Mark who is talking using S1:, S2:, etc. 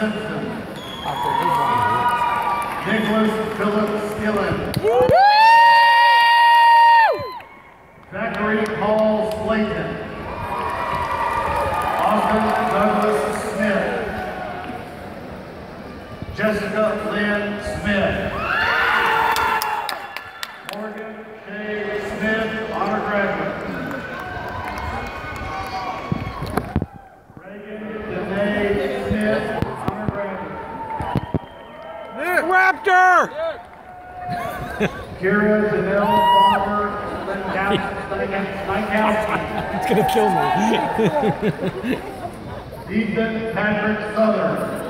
S1: Simpson. Nicholas Philip Skillen. Zachary Paul Slayton. Austin Douglas Smith. Jessica Lynn Smith. Morgan K. Smith, honor graduate. Reagan Danae Smith, honor graduate.
S2: Raptor!
S1: Kira Janelle Farmer,
S2: It's gonna kill me.
S1: Ethan Patrick Southern.